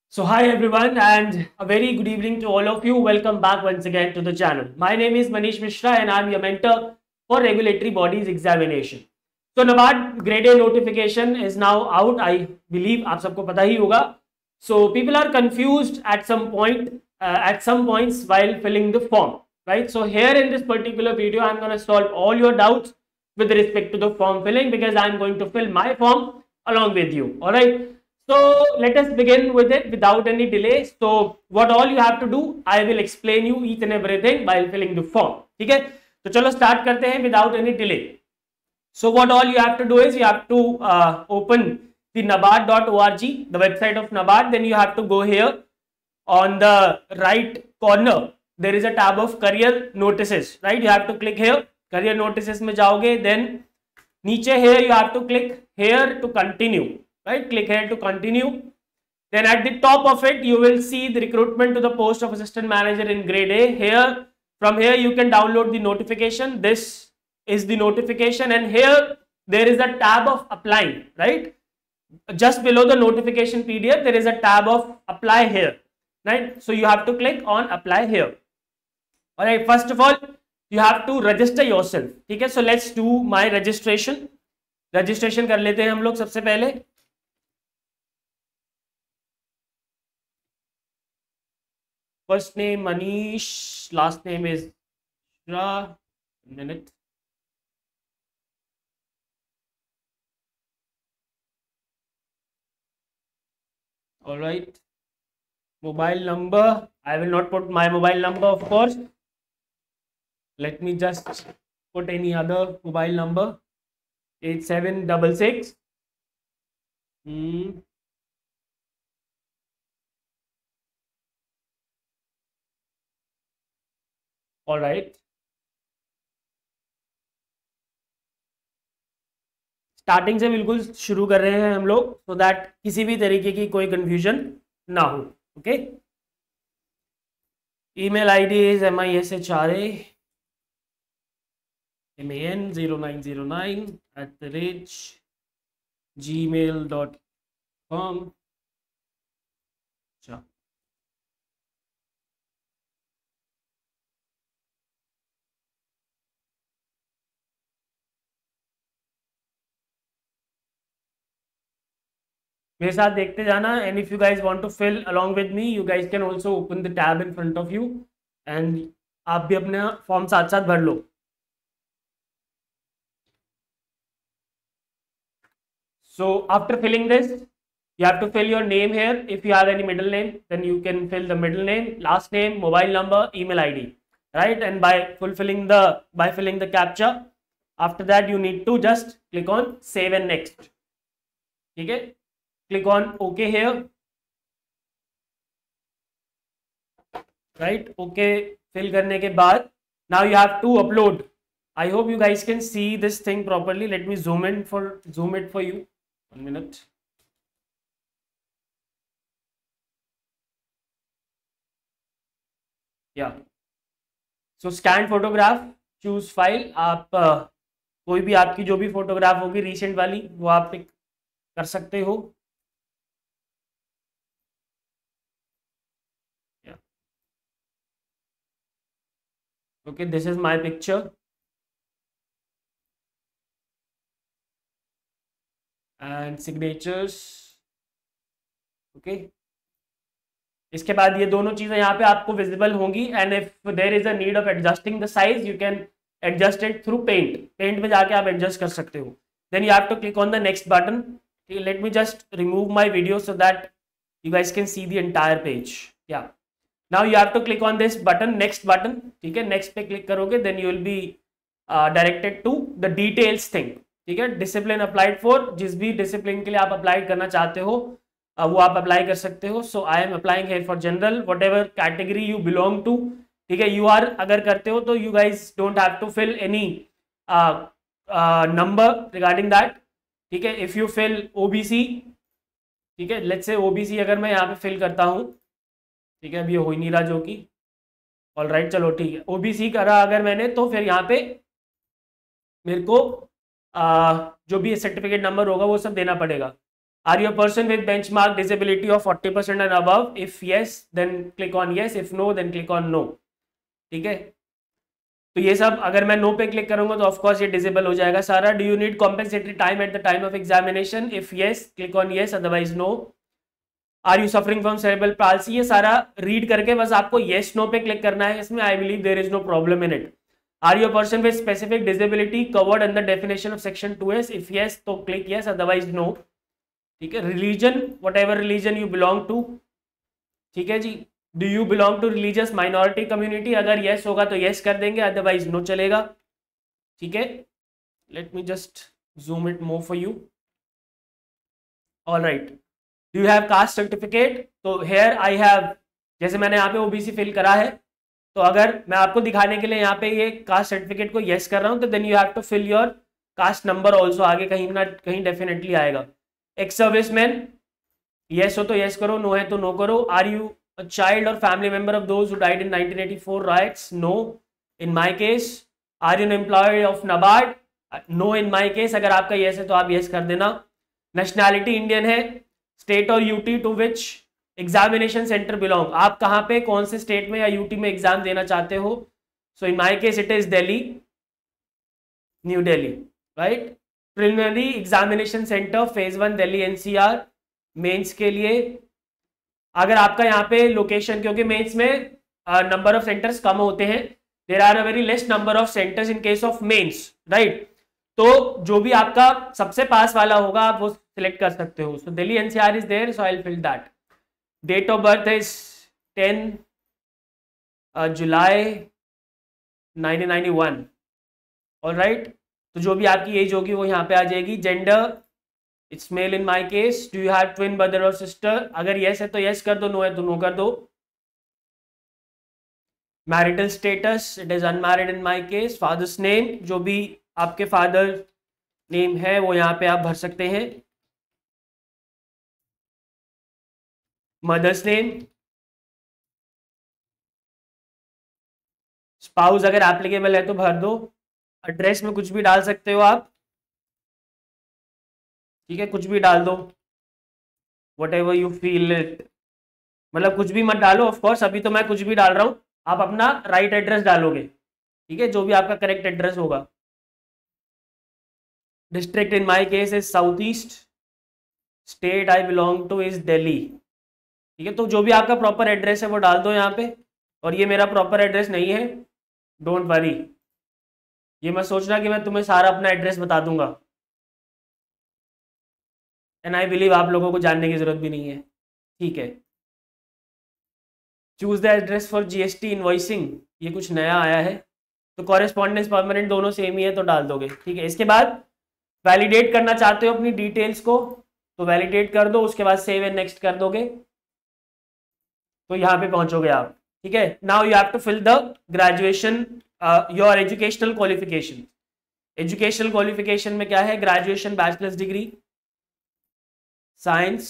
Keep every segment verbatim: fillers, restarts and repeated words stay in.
So hi everyone and a very good evening to all of you. Welcome back once again to the channel. My name is Manish Mishra and I'm your mentor for regulatory bodies examination. So NABARD grade A notification is now out. I believe आप सबको पता ही होगा. So people are confused at some point, uh, at some points while filling the form, right? So here in this particular video, I'm going to solve all your doubts with respect to the form filling because I'm going to fill my form along with you. All right. So let us begin with it without any delay. So what all you have to do, I will explain you each and everything while filling the form. ठीक है? तो चलो start करते हैं without any delay. So what all you have to do is you have to uh, open the nabard dot org, the website of NABARD. Then you have to go here on the right corner. There is a tab of career notices, right? You have to click here. Career notices में जाओगे. Then नीचे here you have to click here to continue. Right, click here to continue. Then at the top of it you will see the recruitment to the post of assistant manager in grade A. Here, from here you can download the notification. This is the notification and here there is a tab of applying, right? Just below the notification P D F there is a tab of apply here, right? So you have to click on apply here. All right, first of all you have to register yourself. ठीक है, so let's do my registration. Registration कर लेते हैं हम लोग सबसे पहले. First name Manish, last name is Shra. Minute. All right. Mobile number. I will not put my mobile number, of course. Let me just put any other mobile number. Eight seven six six. Hmm. All right. Starting से बिल्कुल शुरू कर रहे हैं हम लोग so that किसी भी तरीके की कोई कंफ्यूजन ना हो. Okay. Email ID is M I S H R A M A N zero nine zero nine at the rate Gmail dot com. मेरे साथ देखते जाना and if you guys want to fill along with me you guys can also open the tab in front of you and आप भी अपना form साथ साथ भर लो. So after filling this you have to fill your name here. If you have any middle name then you can fill the middle name, last name, mobile number, email I D, right? And by fulfilling the by filling the captcha, after that you need to just click on save and next. ठीक है, click on OK here, right? OK fill करने के बाद now you have to upload. I hope you guys can see this thing properly. Let me zoom in for zoom it for you. One minute. Yeah. So scan photograph, choose file. आप uh, कोई भी आपकी जो भी photograph होगी recent वाली वो आप पिक कर सकते हो. Yeah. Okay, this is my picture. And signatures. Okay. इसके बाद ये दोनों चीजें यहाँ पे आपको विजिबल होंगी and if there is a need of adjusting the size you can adjust it through paint. Paint में जाके आप एडजस्ट कर सकते हो. Then you have to click on the next button. Let me just remove my video so that you guys can see the entire page. या now you have to click on this button, next button. ठीक है, next पे click करोगे then you will be directed to the details thing. ठीक है, discipline applied for, जिस भी discipline के लिए आप अप्लाई करना चाहते हो uh, वो आप अप्लाई कर सकते हो. So I am applying here for general, whatever category you belong to. ठीक है, यू आर अगर करते हो तो you guys don't have to fill any number regarding that. ठीक है, इफ यू फिल ओबीसी, ठीक है, लेट्स से ओबीसी अगर मैं यहाँ पे फिल करता हूँ. ठीक है, अभी ये हो ही नहीं रहा जो कि ऑल राइट, चलो ठीक है, ओबीसी करा अगर मैंने तो फिर यहाँ पे मेरे को आ, जो भी सर्टिफिकेट नंबर होगा वो सब देना पड़ेगा. Are you a person with benchmark disability of forty percent and above? If yes, then click on yes. If no, then click on no. ठीक है, तो ये सब अगर मैं नो पे क्लिक करूंगा तो ऑफकोर्स ये डिसेबल हो जाएगा सारा. Do you need compensatory time at the time of examination? If yes, click on yes, otherwise no. Are you suffering from cerebral palsy? ये सारा रीड करके बस आपको येस नो पे क्लिक करना है. इसमें I believe there is no problem in it. Are you a person with specific disability covered under definition of section two S? If yes तो क्लिक येस, अदरवाइज नो. ठीक है. Religion, whatever religion you belong to. ठीक है जी. Do you belong to religious minority community? अगर yes होगा तो yes कर देंगे, अदरवाइज नो चलेगा. ठीक है. Let me just zoom it more for you. All right. Do you have caste certificate? तो हेयर आई हैव, जैसे मैंने यहाँ पे ओबीसी फिल करा है, तो अगर मैं आपको दिखाने के लिए यहाँ पे ये कास्ट सर्टिफिकेट को येस कर रहा हूँ तो then you have to fill your caste number also. आगे कहीं ना कहीं डेफिनेटली आएगा. एक्स सर्विसमैन, येस हो तो येस करो, नो है तो नो करो. Are you a child or family member of those who died in nineteen eighty-four riots? No, in my case. Are you an employee of NABARD? No, in my case. अगर आपका yes है तो आप yes कर देना. Nationality Indian है. State और UT to which examination center belong? आप कहाँ पे, कौन से स्टेट में या यूटी में एग्जाम देना चाहते हो? So in my case it is Delhi, New Delhi, right? Preliminary examination center phase one Delhi N C R. Mains के लिए अगर आपका यहाँ पे लोकेशन, क्योंकि मेंस में नंबर ऑफ सेंटर्स कम होते हैं, there are a very less number of centres in case of mains, right. तो जो भी आपका सबसे पास वाला होगा आप वो सिलेक्ट कर सकते हो. So Delhi NCR is there, so I will fill that. Date of birth is ten July nineteen ninety one. All right. तो जो भी आपकी एज होगी वो यहाँ पे आ जाएगी. Gender, it's male in my case. Do you have twin brother और सिस्टर? अगर येस है तो येस कर दो, नो है तो नो कर दो. Marital status, it is unmarried in my case. Father's name, जो भी आपके फादर नेम है वो यहाँ पे आप भर सकते हैं. Mother's name. स्पाउस अगर एप्लीकेबल है तो भर दो. एड्रेस में कुछ भी डाल सकते हो आप, ठीक है, कुछ भी डाल दो, whatever you feel it. मतलब कुछ भी मत डालो, ऑफ कोर्स अभी तो मैं कुछ भी डाल रहा हूँ, आप अपना राइट एड्रेस डालोगे, ठीक है, जो भी आपका करेक्ट एड्रेस होगा. District in my case is south east. State I belong to is Delhi. ठीक है, तो जो भी आपका प्रॉपर एड्रेस है वो डाल दो यहाँ पे. और ये मेरा प्रॉपर एड्रेस नहीं है, डोंट वरी. ये मत सोचना कि मैं तुम्हें सारा अपना एड्रेस बता दूंगा, एंड आई बिलीव आप लोगों को जानने की जरूरत भी नहीं है. ठीक है. Choose the address for GST invoicing, ये कुछ नया आया है. तो कॉरेस्पॉन्डेंस परमानेंट दोनों सेम ही है तो डाल दोगे. ठीक है. इसके बाद वैलिडेट करना चाहते हो अपनी डिटेल्स को तो वैलिडेट कर दो, उसके बाद सेव एंड नेक्स्ट कर दोगे तो यहाँ पे पहुंचोगे आप. ठीक है. Now you have to fill the graduation, your educational qualification. Educational qualification में क्या है? Graduation, bachelor's degree, science.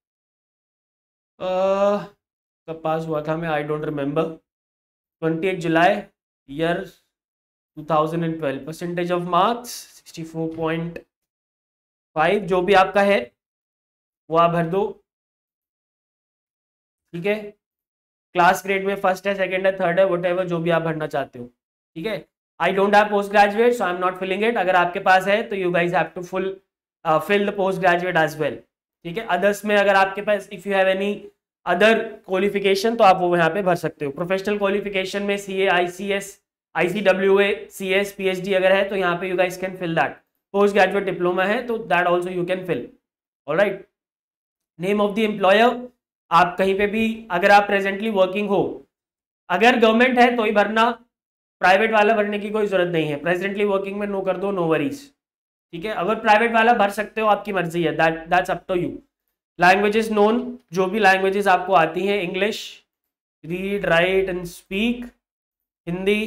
कब पास हुआ था मैं, I don't remember. Twenty eight July year two thousand twelve. Percentage of marks sixty four point five. जो भी आपका है वो आप भर दो. ठीक है. क्लास ग्रेड में फर्स्ट है, सेकंड है, थर्ड है, वट एवर, जो भी आप भरना चाहते हो. ठीक है. I don't have post graduate so I am not filling it. अगर आपके पास है तो you guys have to full fill the post graduate as well. ठीक है. अदर्स में अगर आपके पास if you have any other qualification तो आप वो यहाँ पे भर सकते हो. प्रोफेशनल क्वालिफिकेशन में C A, I C S, I C W A, C S, P H D अगर है तो यहाँ पे you guys can fill that. Post graduate diploma है तो that also you can fill. All right. Name of the employer, आप कहीं पे भी अगर आप प्रेजेंटली वर्किंग हो, अगर गवर्नमेंट है तो ही भरना, प्राइवेट वाला भरने की कोई जरूरत नहीं है. प्रेजेंटली वर्किंग में नो कर दो, नो वरीज. ठीक है. अगर प्राइवेट वाला भर सकते हो, आपकी मर्जी है, that that's up to you. Languages known, जो भी लैंग्वेजेस आपको आती हैं, English, read, write and speak, Hindi.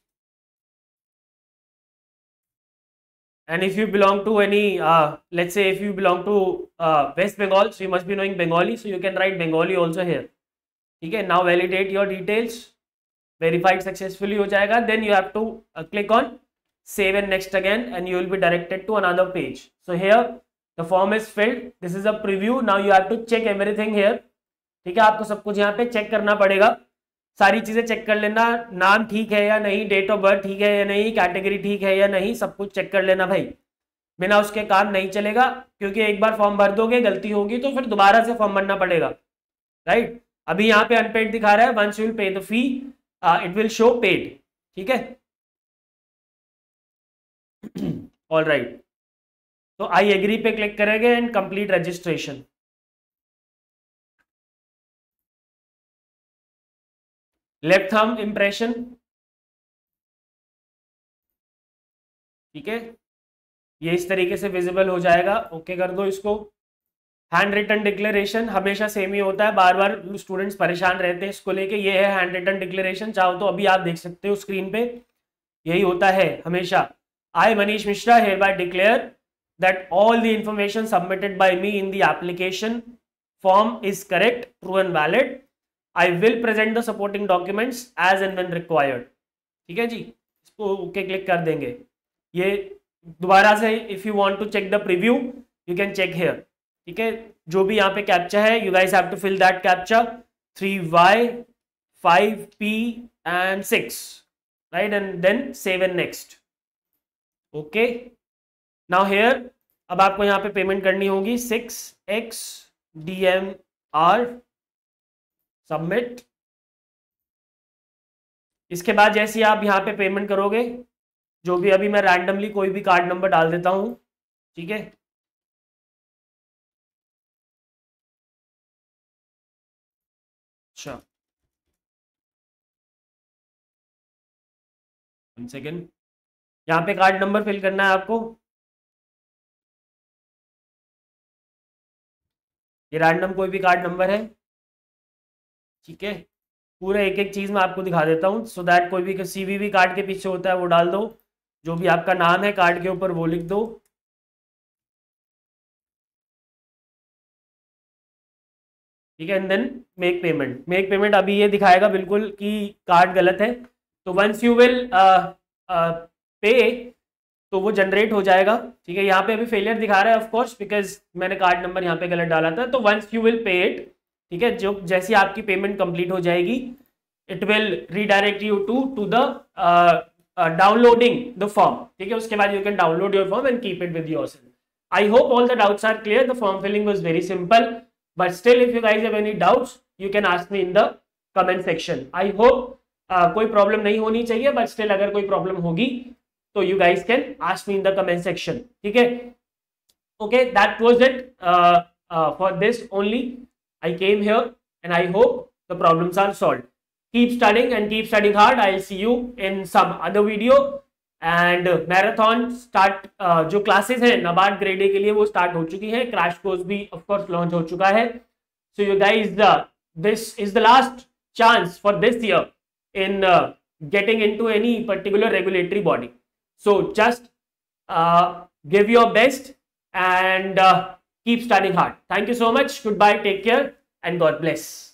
And if you belong to any, uh, let's say if you belong to uh, West Bengal, so you must be knowing Bengali, so you can write Bengali also here. ठीक है. Now validate your details. Verified successfully हो जाएगा. Then you have to uh, click on save and next again, and you will be directed to another page. So here the form is filled, this is a preview, now you have to check everything here. ठीक है, आपको सब कुछ यहाँ पे check करना पड़ेगा, सारी चीजें चेक कर लेना, नाम ठीक है या नहीं, डेट ऑफ बर्थ ठीक है या नहीं, कैटेगरी ठीक है या नहीं, सब कुछ चेक कर लेना भाई, बिना उसके काम नहीं चलेगा, क्योंकि एक बार फॉर्म भर दोगे गलती होगी तो फिर दोबारा से फॉर्म भरना पड़ेगा, राइट। अभी यहाँ पे अनपेड दिखा रहा है, once you will pay the fee it will show paid, ठीक है। ऑल राइट, तो आई एग्री पे क्लिक करेंगे and complete registration. Left thumb impression, ठीक है, ये इस तरीके से विजिबल हो जाएगा, ओके कर दो इसको। हैंड रिटन डिक्लेरेशन हमेशा सेम ही होता है, बार बार स्टूडेंट्स परेशान रहते हैं इसको लेके, ये है हैंड रिटन डिक्लेरेशन, चाहो तो अभी आप देख सकते हो स्क्रीन पे, यही होता है हमेशा। आई Manish Mishra hereby declare that all the information submitted by me in the application form is correct, true and valid. I will present the supporting documents as and when required. ठीक है जी, इसको ओके क्लिक कर देंगे। ये दोबारा से if you want to check the preview you can check here, ठीक है। जो भी यहाँ पे कैप्चा है you guys have to fill that captcha, three Y five P and six, right, and then save and next, okay. Now here अब आपको यहाँ पे पेमेंट करनी होगी, six X D M R, submit. इसके बाद जैसे आप यहाँ पे पेमेंट करोगे, जो भी अभी मैं रैंडमली कोई भी कार्ड नंबर डाल देता हूँ, ठीक है, अच्छा वन सेकेंड, यहाँ पे कार्ड नंबर फिल करना है आपको, ये रैंडम कोई भी कार्ड नंबर है, ठीक है। पूरा एक एक चीज मैं आपको दिखा देता हूँ, सो दैट कोई भी सीवीवी कार्ड के पीछे होता है वो डाल दो, जो भी आपका नाम है कार्ड के ऊपर वो लिख दो, ठीक है, and then make payment. Make payment अभी ये दिखाएगा बिल्कुल कि कार्ड गलत है, तो वंस यू विल पे तो वो जनरेट हो जाएगा, ठीक है। यहाँ पे अभी फेलियर दिखा रहा है ऑफ कोर्स बिकॉज मैंने कार्ड नंबर यहाँ पे गलत डाला था, तो once you will pay it, ठीक है, जो जैसी आपकी पेमेंट कंप्लीट हो जाएगी it will redirect you to to the downloading the form, ठीक है। उसके बाद you can download your form and keep it with yourself. I hope all the doubts are clear, the form filling was very simple, but still if you guys have any doubts you can ask me in the comment section. I hope uh, कोई problem नहीं होनी चाहिए, but still अगर कोई problem होगी तो you guys can ask me in the comment section, ठीक है। Okay, that was it uh, uh, for this only. I came here and I hope the problems are solved. Keep studying and keep studying hard. I'll see you in some other video. And marathon start जो classes हैं NABARD grade A के लिए वो start हो चुकी है, crash course भी of course launch हो चुका है। So you guys this is the last chance for this year in getting into any particular regulatory body, so just give your best and keep studying hard. Thank you so much, goodbye, take care and God bless.